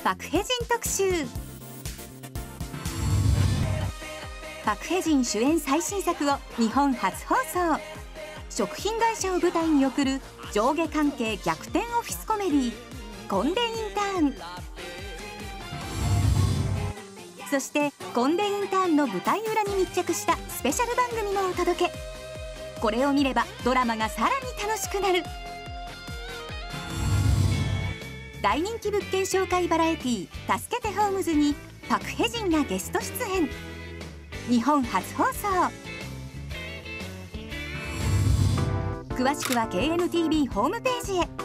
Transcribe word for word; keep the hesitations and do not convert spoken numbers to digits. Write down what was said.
パク・ヘジン特集。パク・ヘジン主演最新作を日本初放送。食品会社を舞台に送る上下関係逆転オフィスコメディ「コンデ・インターン」。そしてコンデ・インターンの舞台裏に密着したスペシャル番組もお届け。これを見ればドラマがさらに楽しくなる。大人気物件紹介バラエティー「助けてホームズ」にパク・ヘジンがゲスト出演。日本初放送。詳しくは ケーエヌティービー ホームページへ。